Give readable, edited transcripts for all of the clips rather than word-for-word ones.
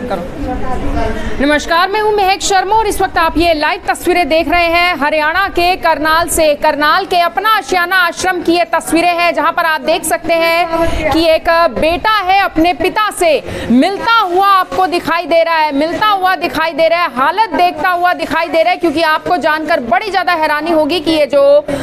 करो। नमस्कार, मैं हूं महक शर्मा और इस वक्त आप ये लाइव तस्वीरें देख रहे हैं हरियाणा के करनाल से। करनाल के अपना आशियाना आश्रम की ये तस्वीरें हैं जहां पर आप देख सकते हैं कि एक बेटा है अपने पिता से मिलता हुआ आपको दिखाई दे रहा है, मिलता हुआ दिखाई दे रहा है, हालत देखता हुआ दिखाई दे रहा है। क्योंकि आपको जानकर बड़ी ज्यादा हैरानी होगी कि ये जो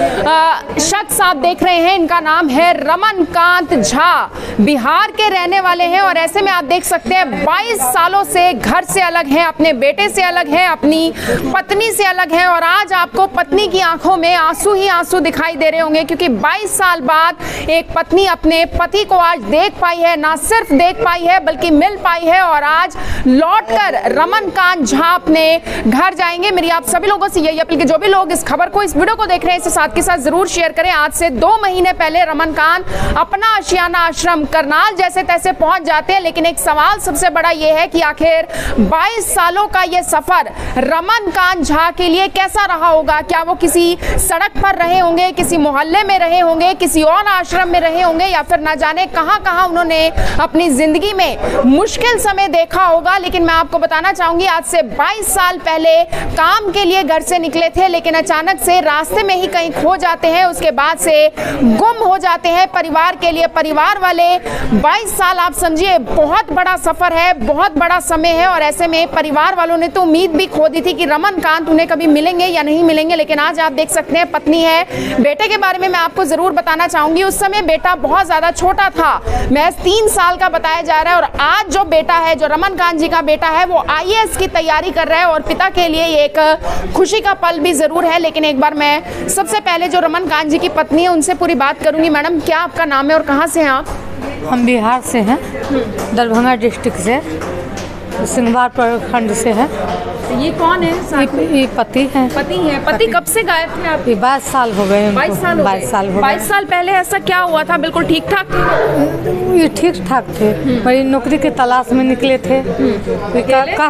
शख्स आप देख रहे हैं इनका नाम है रमनकांत झा, बिहार के रहने वाले हैं। और ऐसे में आप देख सकते हैं 22 सालों से घर से अलग हैं, अपने बेटे से अलग हैं, अपनी पत्नी से अलग हैं। और आज आपको पत्नी की आंखों में आंसू ही आंसू दिखाई दे रहे होंगे क्योंकि 22 साल बाद एक पत्नी अपने पति को आज देख पाई है, ना सिर्फ देख पाई है बल्कि मिल पाई है। और आज लौटकर रमनकांत झा अपने घर जाएंगे। मेरी आप सभी लोगों से यही अपील कि जो भी लोग इस खबर को, इस वीडियो को देख रहे हैं इसे साथ के साथ जरूर शेयर करें। आज से 2 महीने पहले रमनकांत अपना आशियाना आश्रम करनाल जैसे तैसे पहुंच जाते हैं। लेकिन एक सवाल सबसे बड़ा यह है कि आखिर 22 सालों का यह सफर रमनकांत झा के लिए कैसा रहा होगा। क्या वो किसी सड़क पर रहे होंगे, किसी मोहल्ले में रहे होंगे, किसी और आश्रम में रहे होंगे, या फिर ना जाने कहां कहां उन्होंने अपनी जिंदगी में मुश्किल समय देखा होगा। लेकिन मैं आपको बताना चाहूंगी आज से 22 साल पहले काम के लिए घर से निकले थे, लेकिन अचानक से रास्ते में ही कहीं खो जाते हैं, उसके बाद से गुम हो जाते हैं। परिवार के लिए, परिवार वाले 22 साल आप समझिए बहुत बड़ा सफर है, बहुत बड़ा समय है। और ऐसे में परिवार वालों ने तो उम्मीद भी खो दी थी कि रमनकांत उन्हें कभी मिलेंगे या नहीं मिलेंगे। लेकिन आज आप देख सकते हैं पत्नी है, बेटे के बारे में मैं आपको जरूर बताना चाहूंगी। उस समय बेटा बहुत ज्यादा छोटा था, महज 3 साल का बताया जा रहा है। और आज जो बेटा है, जो रमनकांत जी का बेटा है, वो IAS की तैयारी कर रहा है और पिता के लिए एक खुशी का पल भी जरूर है। लेकिन एक बार मैं सबसे पहले जो रमनकांत जी की पत्नी है उनसे पूरी बात करूंगी। मैडम, क्या आपका नाम है और कहाँ से हैं आप? हम बिहार से हैं, दरभंगा डिस्ट्रिक्ट से, सिंहवार प्रखंड से है। ये कौन है? ये पति हैं। पति हैं। पति कब से गायब थे आप? 22 साल हो गए। 22 साल हो गए। 22 साल पहले ऐसा क्या हुआ था? बिल्कुल ठीक ठाक थे? ये ठीक ठाक थे, मेरी नौकरी के तलाश में निकले थे। ये कह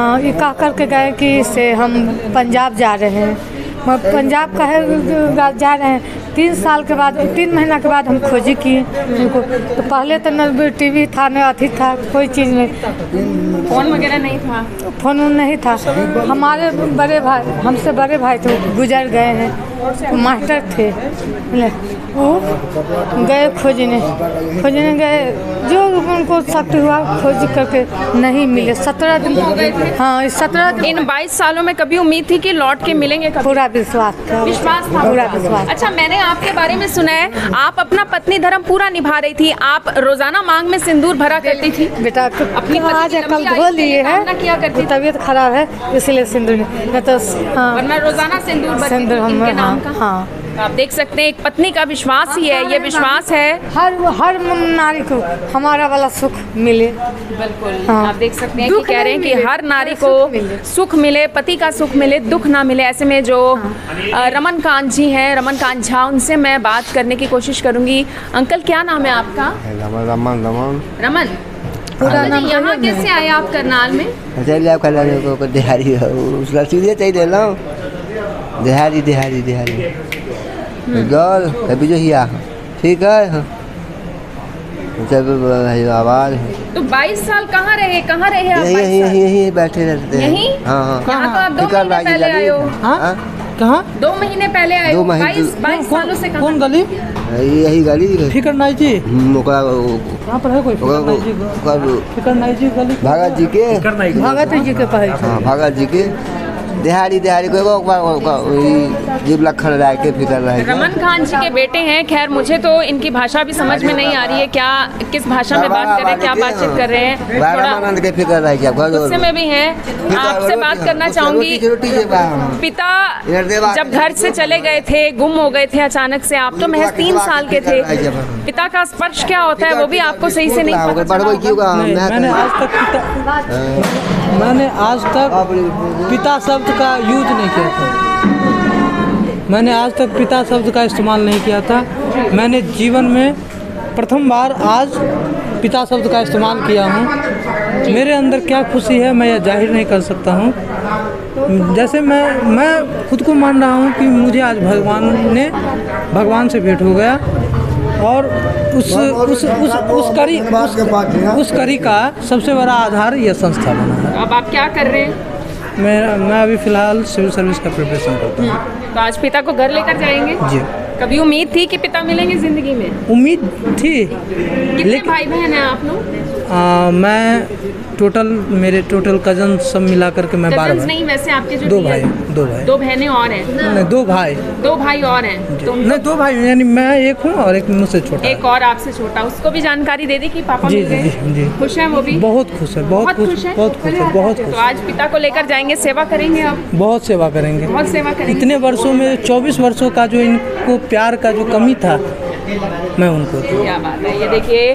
कर के गए कि से हम पंजाब जा रहे हैं। पंजाब का है जा रहे हैं। 3 साल के बाद, 3 महीना के बाद हम खोजी किए उनको। तो पहले तो न टीवी था, न अथी था, कोई चीज़ नहीं, फोन वगैरह नहीं था, फोन नहीं था। हमारे बड़े भाई, हमसे बड़े भाई थे, गुजर गए हैं, मास्टर थे, वो गए खोजने गए, जो उनको शक हुआ खोज करके नहीं मिले। 17 दिन हो गए थे। हाँ, 17 दिन। इन 22 सालों में कभी उम्मीद थी कि लौट के मिलेंगे? पूरा विश्वास था, पूरा विश्वास। अच्छा, मैंने आपके बारे में सुना है आप अपना पत्नी धर्म पूरा निभा रही थी, आप रोजाना मांग में सिंदूर भरा करती थी। बेटा अपनी आज कल धो लिए है, किया करती, तबीयत खराब है इसलिए सिंदूर नहीं तो वरना रोजाना सिंदूर हम। हाँ, आप देख सकते हैं एक पत्नी का विश्वास ही है, ये विश्वास है हर नारी को हमारा वाला सुख मिले। बिल्कुल। हाँ। आप देख सकते हैं कि कह रहे हैं कि हर नारी को सुख मिले, पति का सुख मिले, दुख ना मिले। ऐसे में जो रमनकांत जी हैं, रमनकांत झा, उनसे मैं बात करने की कोशिश करूंगी। अंकल, क्या नाम है आपका? रमन। यहाँ कैसे आए आप करनाल में? कभी जो ही ठीक है आवाज। तो 22 साल कहाँ रहे आप? यही बैठे रहते हैं। यहीं? हाँ। यहाँ तो आप 2 महीने पहले आए हो। कहाँ? 2 महीने पहले आए हो। 22 सालों से कौन गली? यही गली फिकर नाई जी। कहाँ पर है कोई? फिकर नाई जी गली। भगत जी के पास। भगत जी के दिहाड़ी को जीव लखन राय के फिकर रहे। रमनकांत जी के बेटे हैं। खैर, मुझे तो इनकी भाषा भी समझ में नहीं आ रही है, क्या किस भाषा में बात कर रहे हैं, क्या बातचीत कर रहे हैं। रामानंद के फिकर रहे, गुस्से में भी हैं। आपसे बात करना चाहूंगी, पिता जब घर से चले गए थे, गुम हो गए थे अचानक से, आप तो महज 3 साल के थे, पिता का स्पर्श क्या होता है वो भी आपको सही से नहीं पता। मैंने आज तक पिता शब्द का यूज नहीं किया था। मैंने आज तक पिता शब्द का इस्तेमाल नहीं किया था। मैंने जीवन में प्रथम बार आज पिता शब्द का इस्तेमाल किया हूँ। मेरे अंदर क्या खुशी है मैं यह जाहिर नहीं कर सकता हूँ। जैसे मैं खुद को मान रहा हूँ कि मुझे आज भगवान से भेंट हो गया और उस कड़ी का सबसे बड़ा आधार यह संस्था बना है। अब आप क्या कर रहे हैं? मैं अभी फ़िलहाल सिविल सर्विस का प्रिपरेशन करता हूँ। तो आज पिता को घर लेकर जाएंगे जी। कभी उम्मीद थी कि पिता मिलेंगे जिंदगी में? उम्मीद थी। कितने भाई बहन हैं आप लोग? मेरे टोटल कजन सब मिला करके मैं 12 भाई। नहीं, वैसे आपके जो 2 भाई 2 बहनें और हैं? नहीं, 2 भाई। 2 भाई और हैं? तो नहीं, 2 भाई, यानी मैं एक हूँ और एक मुझसे छोटा। एक और आपसे छोटा, उसको भी जानकारी दे दी कि पापा मिल गए? जी। खुश हैं वो भी? बहुत खुश है, बहुत खुश है। तो आज पिता को लेकर जाएंगे, सेवा करेंगे आप? बहुत सेवा करेंगे, बहुत सेवा करेंगे। इतने वर्षों में 24 वर्षों का जो इनको प्यार का जो कमी था, मैं उनको क्या बात है। ये देखिए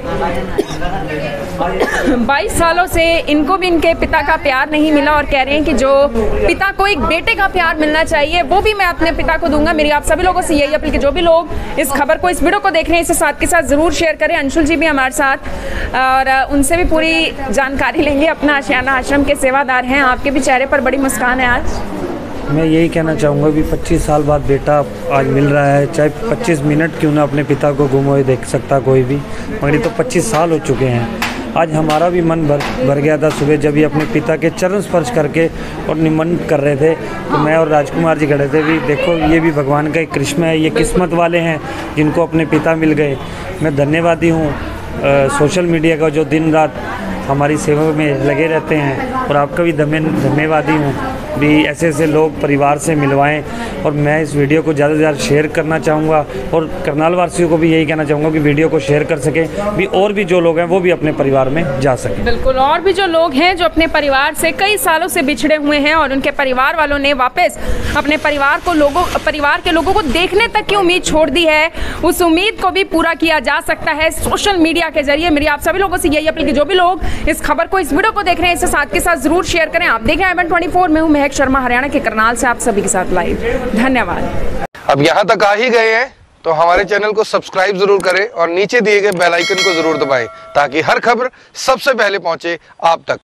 22 सालों से इनको भी इनके पिता का प्यार नहीं मिला और कह रहे हैं कि जो पिता को एक बेटे का प्यार मिलना चाहिए वो भी मैं अपने पिता को दूंगा। मेरी आप सभी लोगों से यही अपील कि जो भी लोग इस खबर को, इस वीडियो को देख रहे हैं, इसे साथ के साथ ज़रूर शेयर करें। अंशुल जी भी हमारे साथ और उनसे भी पूरी जानकारी लेंगे। अपना आशियाना आश्रम के सेवादार हैं, आपके भी चेहरे पर बड़ी मुस्कान है आज। मैं यही कहना चाहूँगा भी 25 साल बाद बेटा आज मिल रहा है, चाहे 25 मिनट क्यों ना अपने पिता को गुम हुए देख सकता कोई भी, मगर ये तो 25 साल हो चुके हैं। आज हमारा भी मन भर गया था सुबह जब ये अपने पिता के चरण स्पर्श करके और निमन कर रहे थे, तो मैं और राजकुमार जी खड़े थे भी देखो ये भी भगवान का एक करिश्मा है, ये किस्मत वाले हैं जिनको अपने पिता मिल गए। मैं धन्यवादी हूँ सोशल मीडिया का जो दिन रात हमारी सेवा में लगे रहते हैं, और आपका भी धन्यवादी हूँ भी ऐसे लोग परिवार से मिलवाएं। और मैं इस वीडियो को ज़्यादा से ज़्यादा शेयर करना चाहूँगा और करनाल वासियों को भी यही कहना चाहूँगा कि वीडियो को शेयर कर सकें भी, और भी जो लोग हैं वो भी अपने परिवार में जा सकें। बिल्कुल, और भी जो लोग हैं जो अपने परिवार से कई सालों से बिछड़े हुए हैं और उनके परिवार वालों ने वापस अपने परिवार के लोगों को देखने तक की उम्मीद छोड़ दी है, उस उम्मीद को भी पूरा किया जा सकता है सोशल मीडिया के जरिए। मेरी आप सभी लोगों से यही अपील कि जो भी लोग इस खबर को, इस वीडियो को देख रहे हैं, इसे साथ के साथ जरूर शेयर करें। आप देख रहे हैं IBN24, मैं हूं महक शर्मा, हरियाणा के करनाल से आप सभी के साथ लाइव। धन्यवाद। अब यहाँ तक आ ही गए हैं तो हमारे चैनल को सब्सक्राइब जरूर करें और नीचे दिए गए बेल आइकन को जरूर दबाएं ताकि हर खबर सबसे पहले पहुंचे आप तक।